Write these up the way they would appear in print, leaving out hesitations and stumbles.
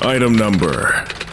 Item Number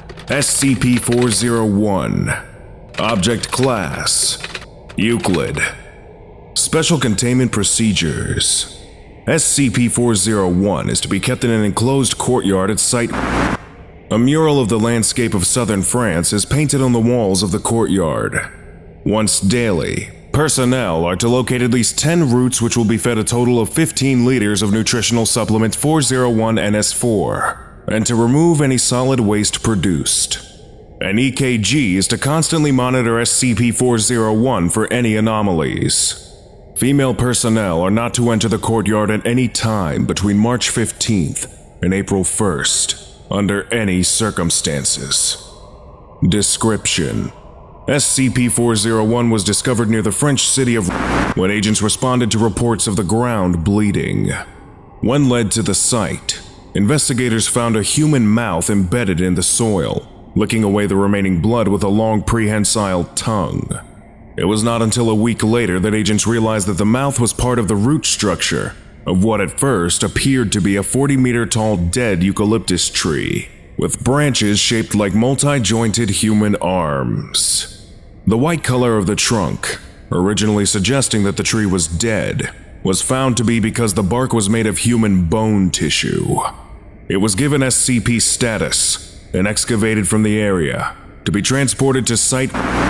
SCP-401. Object Class Euclid. Special Containment Procedures. SCP-401 is to be kept in an enclosed courtyard at Site. A mural of the landscape of southern France is painted on the walls of the courtyard. Once daily, personnel are to locate at least 10 roots which will be fed a total of 15 liters of nutritional supplement 401NS4, and to remove any solid waste produced. An EKG is to constantly monitor SCP-401 for any anomalies. Female personnel are not to enter the courtyard at any time between March 15th and April 1st, under any circumstances. Description: SCP-401 was discovered near the French city of when agents responded to reports of the ground bleeding. When led to the site, investigators found a human mouth embedded in the soil, licking away the remaining blood with a long prehensile tongue. It was not until a week later that agents realized that the mouth was part of the root structure of what at first appeared to be a 40-meter-tall dead eucalyptus tree, with branches shaped like multi-jointed human arms. The white color of the trunk, originally suggesting that the tree was dead, was found to be because the bark was made of human bone tissue. It was given SCP status and excavated from the area to be transported to Site.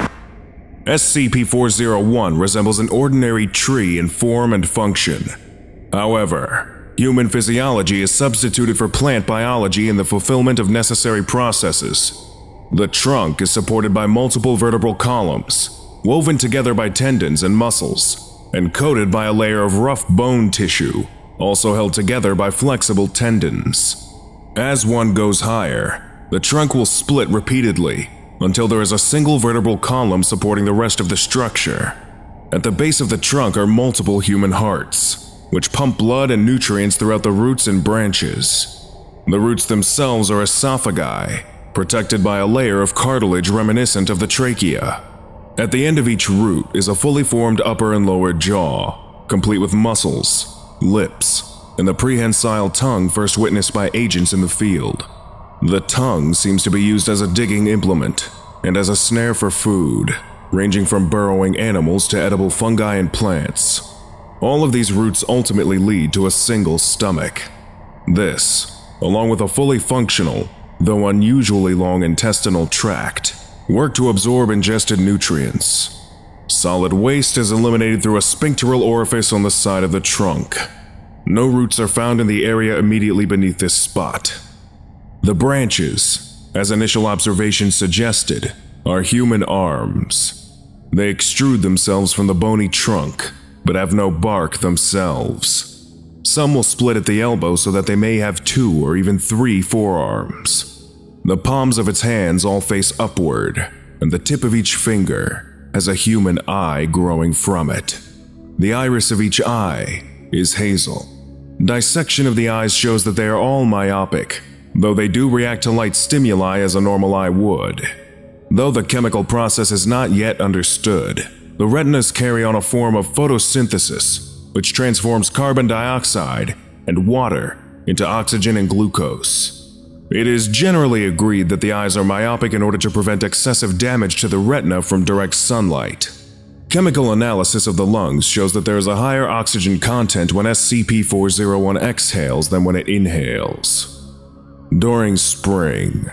SCP-401 resembles an ordinary tree in form and function. However, human physiology is substituted for plant biology in the fulfillment of necessary processes. The trunk is supported by multiple vertebral columns, woven together by tendons and muscles, and coated by a layer of rough bone tissue, also held together by flexible tendons. As one goes higher, the trunk will split repeatedly until there is a single vertebral column supporting the rest of the structure. At the base of the trunk are multiple human hearts, which pump blood and nutrients throughout the roots and branches. The roots themselves are esophagi, protected by a layer of cartilage reminiscent of the trachea. At the end of each root is a fully formed upper and lower jaw, complete with muscles, lips, and the prehensile tongue first witnessed by agents in the field. The tongue seems to be used as a digging implement and as a snare for food, ranging from burrowing animals to edible fungi and plants. All of these roots ultimately lead to a single stomach. This, along with a fully functional, though unusually long intestinal tract, work to absorb ingested nutrients. Solid waste is eliminated through a sphincteral orifice on the side of the trunk. No roots are found in the area immediately beneath this spot. The branches, as initial observations suggested, are human arms. They extrude themselves from the bony trunk, but have no bark themselves. Some will split at the elbow so that they may have 2 or even 3 forearms. The palms of its hands all face upward, and the tip of each finger has a human eye growing from it. The iris of each eye is hazel. Dissection of the eyes shows that they are all myopic, though they do react to light stimuli as a normal eye would. Though the chemical process is not yet understood, the retinas carry on a form of photosynthesis, which transforms carbon dioxide and water into oxygen and glucose. It is generally agreed that the eyes are myopic in order to prevent excessive damage to the retina from direct sunlight. Chemical analysis of the lungs shows that there is a higher oxygen content when SCP-401 exhales than when it inhales. During spring,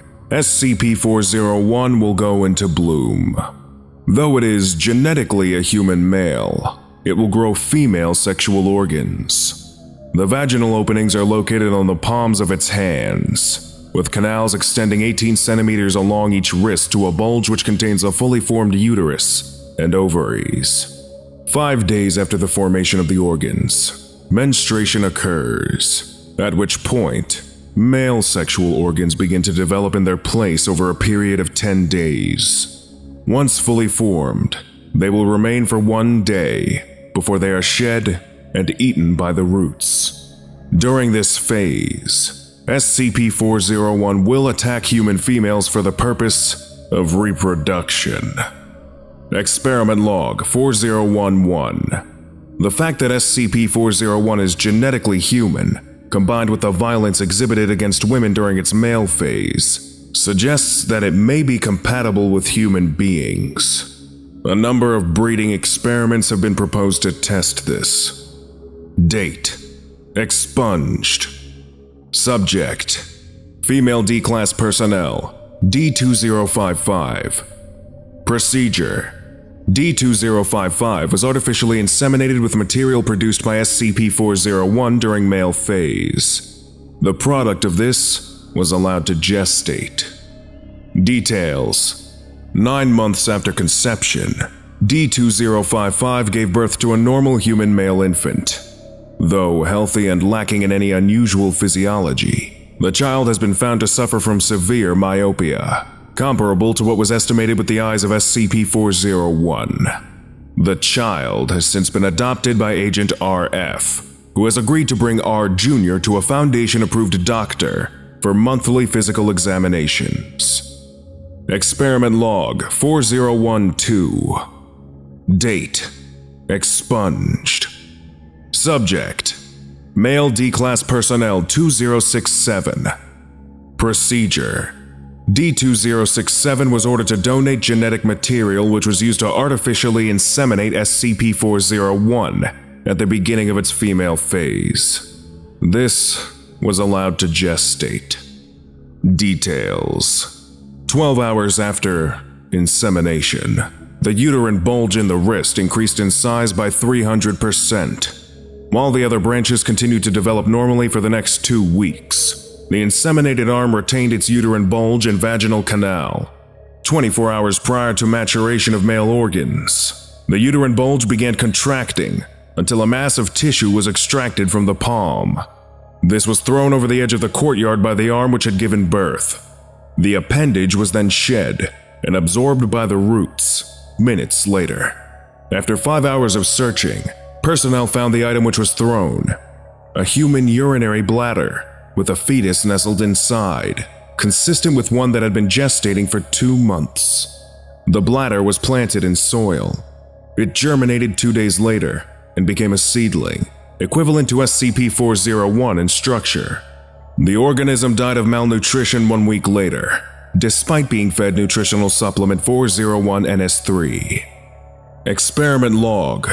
SCP-401 will go into bloom. Though it is genetically a human male, it will grow female sexual organs. The vaginal openings are located on the palms of its hands, with canals extending 18 centimeters along each wrist to a bulge which contains a fully formed uterus and ovaries. 5 days after the formation of the organs, menstruation occurs, at which point, male sexual organs begin to develop in their place over a period of 10 days. Once fully formed, they will remain for 1 day before they are shed and eaten by the roots. During this phase, SCP-401 will attack human females for the purpose of reproduction. Experiment Log 4011. The fact that SCP-401 is genetically human combined with the violence exhibited against women during its male phase, suggests that it may be compatible with human beings. A number of breeding experiments have been proposed to test this. Date: expunged. Subject: female D-Class personnel, D-2055. Procedure: D-2055 was artificially inseminated with material produced by SCP-401 during male phase. The product of this was allowed to gestate. Details: 9 months after conception, D-2055 gave birth to a normal human male infant. Though healthy and lacking in any unusual physiology, the child has been found to suffer from severe myopia, comparable to what was estimated with the eyes of SCP-401. The child has since been adopted by Agent RF, who has agreed to bring R Jr. to a Foundation-approved doctor for monthly physical examinations. Experiment Log 4012. Date: expunged. Subject: male D-Class personnel 2067. Procedure: D-2067 was ordered to donate genetic material which was used to artificially inseminate SCP-401 at the beginning of its female phase. This was allowed to gestate. Details: 12 hours after insemination, the uterine bulge in the wrist increased in size by 300%. While the other branches continued to develop normally for the next 2 weeks, the inseminated arm retained its uterine bulge and vaginal canal. 24 hours prior to maturation of male organs, the uterine bulge began contracting until a mass of tissue was extracted from the palm. This was thrown over the edge of the courtyard by the arm which had given birth. The appendage was then shed and absorbed by the roots minutes later. After 5 hours of searching, personnel found the item which was thrown: a human urinary bladder with a fetus nestled inside, consistent with one that had been gestating for 2 months. The bladder was planted in soil. It germinated 2 days later and became a seedling, equivalent to SCP-401 in structure. The organism died of malnutrition 1 week later, despite being fed nutritional supplement 401-NS3. Experiment Log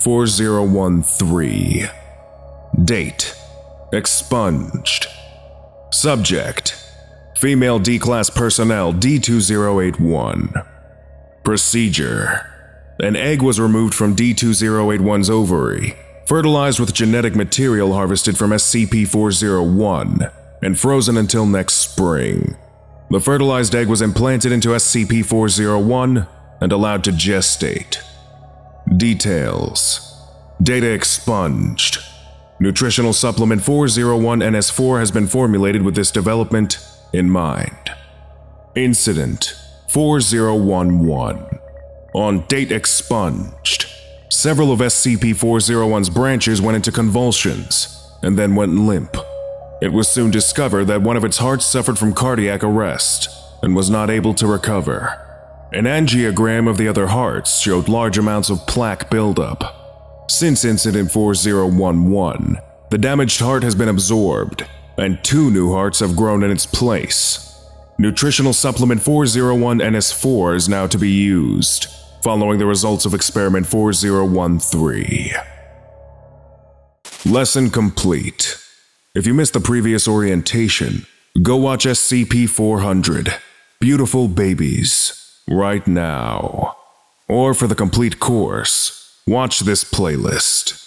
4013. Date: expunged. Subject: female D-Class personnel D-2081. Procedure: an egg was removed from D-2081's ovary, fertilized with genetic material harvested from SCP-401, and frozen until next spring. The fertilized egg was implanted into SCP-401 and allowed to gestate. Details: data expunged. Nutritional supplement 401-NS4 has been formulated with this development in mind. Incident 4011. On date expunged, several of SCP-401's branches went into convulsions and then went limp. It was soon discovered that one of its hearts suffered from cardiac arrest and was not able to recover. An angiogram of the other hearts showed large amounts of plaque buildup. Since Incident 4011, the damaged heart has been absorbed, and 2 new hearts have grown in its place. Nutritional supplement 401-NS4 is now to be used, following the results of Experiment 4013. Lesson complete. If you missed the previous orientation, go watch SCP-400, Beautiful Babies, right now. Or for the complete course, watch this playlist.